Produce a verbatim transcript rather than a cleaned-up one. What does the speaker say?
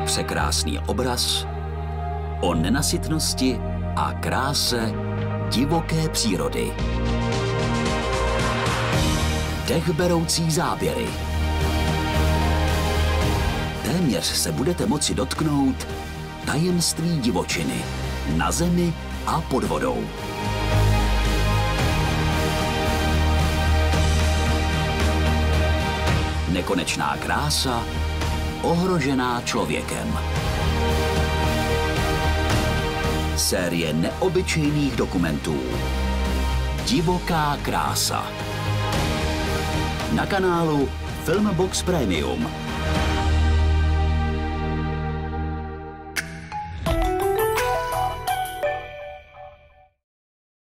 Překrásný obraz o nenasytnosti a kráse divoké přírody. Dechberoucí záběry. Téměř se budete moci dotknout tajemství divočiny na zemi a pod vodou. Nekonečná krása, ohrožená člověkem. Série neobyčejných dokumentů. Divoká krása. Na kanálu Filmbox Premium.